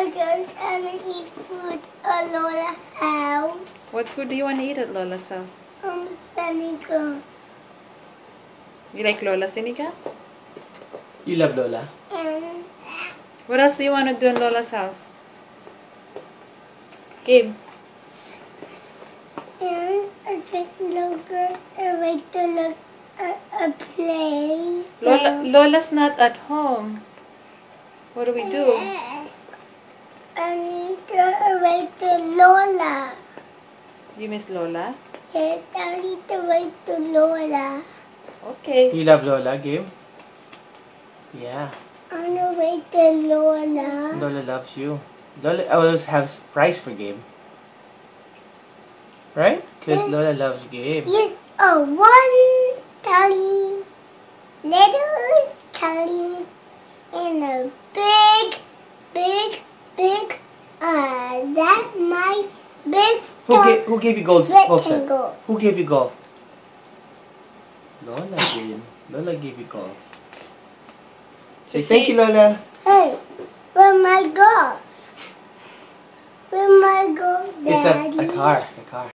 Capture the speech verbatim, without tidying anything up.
Because I want to eat food at Lola's house. What food do you want to eat at Lola's house? Um, Senegal. You like Lola Senegal? You love Lola? And, What else do you want to do in Lola's house? Gabe? and I drink yogurt. I like to look at a play. Lola, Lola's not at home. What do we do? I need to write to Lola. You miss Lola? Yes, I need to write to Lola. Okay. You love Lola, Gabe? Yeah. I want to write to Lola. Lola loves you. Lola always has prize for Gabe. Right? Because Yes. Lola loves Gabe. Yes, a one tally, little tally, and a big, big, big, uh, that my big Who, ga who gave you gold, gold set? rectangle. Who gave you golf? Lola did. Lola gave you golf. Say Just thank say- you, Lola. Hey, where my golf? Where my golf, It's a, Daddy? a car. A car.